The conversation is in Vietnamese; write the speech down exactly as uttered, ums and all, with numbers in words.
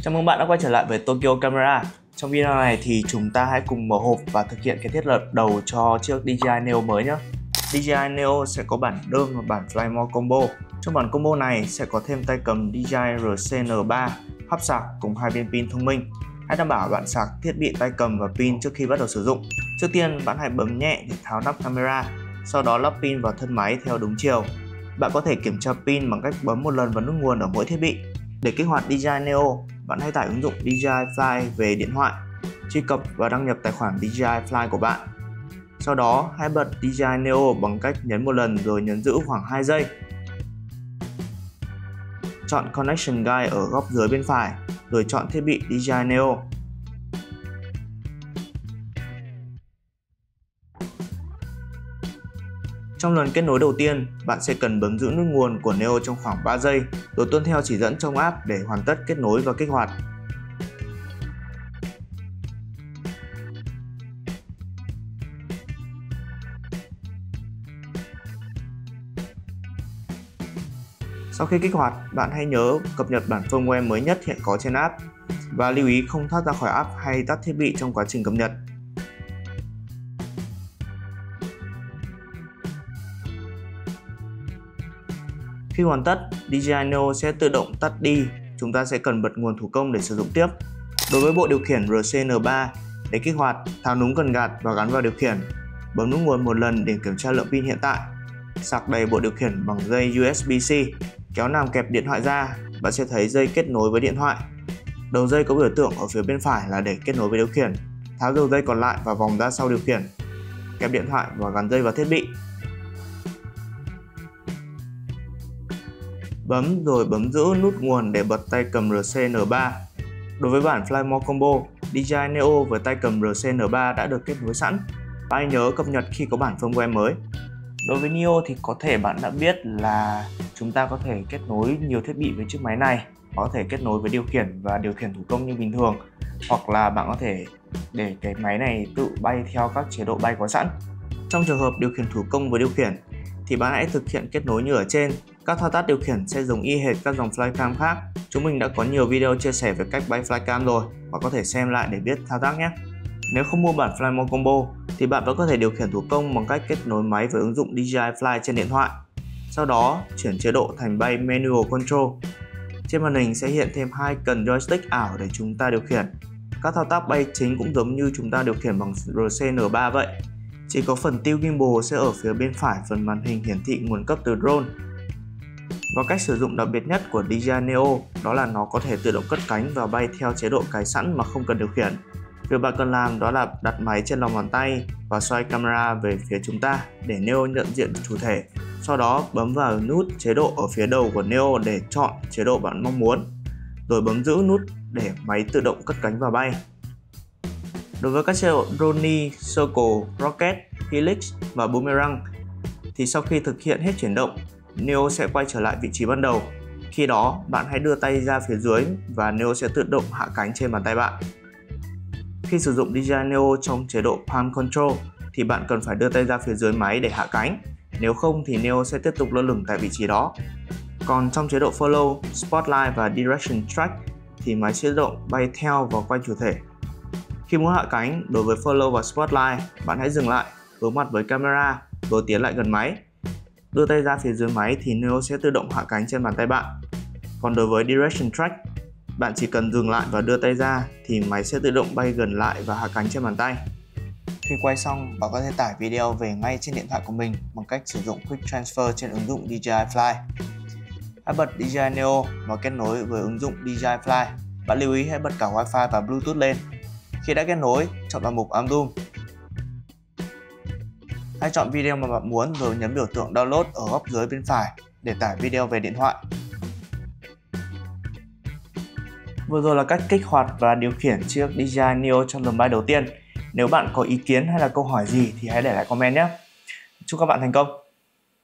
Chào mừng bạn đã quay trở lại với Tokyo Camera. Trong video này thì chúng ta hãy cùng mở hộp và thực hiện cái thiết lập đầu cho chiếc đê gi i Neo mới nhé. đê gi i Neo sẽ có bản đơn và bản Flymore Combo. Trong bản combo này sẽ có thêm tay cầm đê gi i R C N ba, hub sạc cùng hai viên pin thông minh. Hãy đảm bảo bạn sạc thiết bị tay cầm và pin trước khi bắt đầu sử dụng. Trước tiên bạn hãy bấm nhẹ để tháo nắp camera, sau đó lắp pin vào thân máy theo đúng chiều. Bạn có thể kiểm tra pin bằng cách bấm một lần vào nút nguồn ở mỗi thiết bị. Để kích hoạt đê gi i Neo, bạn hãy tải ứng dụng đê gi i Fly về điện thoại, truy cập và đăng nhập tài khoản đê gi i Fly của bạn. Sau đó, hãy bật đê gi i Neo bằng cách nhấn một lần rồi nhấn giữ khoảng hai giây. Chọn Connection Guide ở góc dưới bên phải, rồi chọn thiết bị đê gi i Neo. Trong lần kết nối đầu tiên, bạn sẽ cần bấm giữ nút nguồn của Neo trong khoảng ba giây, rồi tuân theo chỉ dẫn trong app để hoàn tất kết nối và kích hoạt. Sau khi kích hoạt, bạn hãy nhớ cập nhật bản firmware mới nhất hiện có trên app và lưu ý không thoát ra khỏi app hay tắt thiết bị trong quá trình cập nhật. Khi hoàn tất, đê gi i Neo sẽ tự động tắt đi, chúng ta sẽ cần bật nguồn thủ công để sử dụng tiếp. Đối với bộ điều khiển R C N ba, để kích hoạt, tháo núm cần gạt và gắn vào điều khiển. Bấm nút nguồn một lần để kiểm tra lượng pin hiện tại. Sạc đầy bộ điều khiển bằng dây U S B C, kéo nàm kẹp điện thoại ra, bạn sẽ thấy dây kết nối với điện thoại. Đầu dây có biểu tượng ở phía bên phải là để kết nối với điều khiển. Tháo đầu dây còn lại và vòng ra sau điều khiển. Kẹp điện thoại và gắn dây vào thiết bị. Bấm rồi bấm giữ nút nguồn để bật tay cầm R C N ba. Đối với bản Flymore Combo, đê gi i Neo với tay cầm R C N ba đã được kết nối sẵn. Bạn hãy nhớ cập nhật khi có bản firmware mới. Đối với Neo thì có thể bạn đã biết là chúng ta có thể kết nối nhiều thiết bị với chiếc máy này. Có thể kết nối với điều khiển và điều khiển thủ công như bình thường, hoặc là bạn có thể để cái máy này tự bay theo các chế độ bay có sẵn. Trong trường hợp điều khiển thủ công với điều khiển thì bạn hãy thực hiện kết nối như ở trên. Các thao tác điều khiển sẽ giống y hệt các dòng flycam khác. Chúng mình đã có nhiều video chia sẻ về cách bay flycam rồi, và có thể xem lại để biết thao tác nhé. Nếu không mua bản Flymore Combo thì bạn vẫn có thể điều khiển thủ công bằng cách kết nối máy với ứng dụng đê gi i Fly trên điện thoại. Sau đó chuyển chế độ thành bay Manual Control. Trên màn hình sẽ hiện thêm hai cần joystick ảo để chúng ta điều khiển. Các thao tác bay chính cũng giống như chúng ta điều khiển bằng R C N ba vậy. Chỉ có phần tilt gimbal sẽ ở phía bên phải phần màn hình hiển thị nguồn cấp từ drone. Và cách sử dụng đặc biệt nhất của đê gi i Neo đó là nó có thể tự động cất cánh và bay theo chế độ cài sẵn mà không cần điều khiển. Việc bạn cần làm đó là đặt máy trên lòng bàn tay và xoay camera về phía chúng ta để Neo nhận diện chủ thể. Sau đó bấm vào nút chế độ ở phía đầu của Neo để chọn chế độ bạn mong muốn, rồi bấm giữ nút để máy tự động cất cánh và bay. Đối với các chế độ Drone, Circle, Rocket, Helix và Boomerang thì sau khi thực hiện hết chuyển động, Neo sẽ quay trở lại vị trí ban đầu. Khi đó, bạn hãy đưa tay ra phía dưới và Neo sẽ tự động hạ cánh trên bàn tay bạn. Khi sử dụng đê gi i Neo trong chế độ Palm Control thì bạn cần phải đưa tay ra phía dưới máy để hạ cánh. Nếu không thì Neo sẽ tiếp tục lơ lửng tại vị trí đó. Còn trong chế độ Follow, Spotlight và Direction Track thì máy sẽ tự động bay theo và quay chủ thể. Khi muốn hạ cánh, đối với Follow và Spotlight, bạn hãy dừng lại, hướng mặt với camera, rồi tiến lại gần máy. Đưa tay ra phía dưới máy thì Neo sẽ tự động hạ cánh trên bàn tay bạn. Còn đối với Direction Track, bạn chỉ cần dừng lại và đưa tay ra thì máy sẽ tự động bay gần lại và hạ cánh trên bàn tay. Khi quay xong, bạn có thể tải video về ngay trên điện thoại của mình bằng cách sử dụng Quick Transfer trên ứng dụng đê gi i Fly. Hãy bật đê gi i Neo và kết nối với ứng dụng đê gi i Fly. Bạn lưu ý hãy bật cả Wi-Fi và Bluetooth lên. Khi đã kết nối, chọn vào mục Album. Hãy chọn video mà bạn muốn rồi nhấn biểu tượng Download ở góc dưới bên phải để tải video về điện thoại. Vừa rồi là cách kích hoạt và điều khiển chiếc đê gi i Neo trong lần bay đầu tiên. Nếu bạn có ý kiến hay là câu hỏi gì thì hãy để lại comment nhé. Chúc các bạn thành công!